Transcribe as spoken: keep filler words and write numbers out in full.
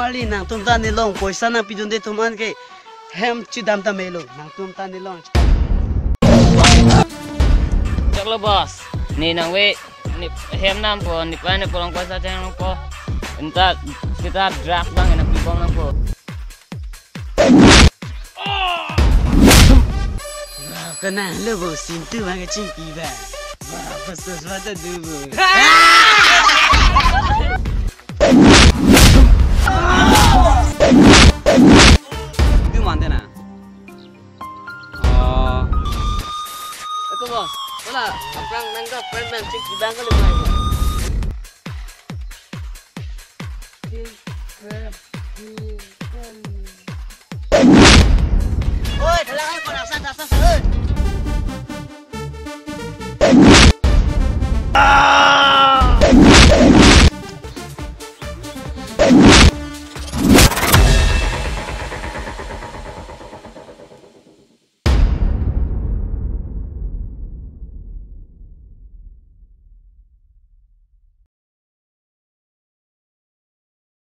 kali nang tum ta nilong poisa na pidun de tuman ke hem chidam ta melo nang tum ta nilong. Chaklo boss. Ni nang we ni hem nam po ni pa ni pulang kuasa channel po. Entah kita drag bang enak pibong nang po. Kena lo bo sintu bang cingki ba. Wah, pasal suatu dulu. Itu mana na? Oh. Ako boss. Wala, aprang nang ka friend man cingki bang ka lumay mo.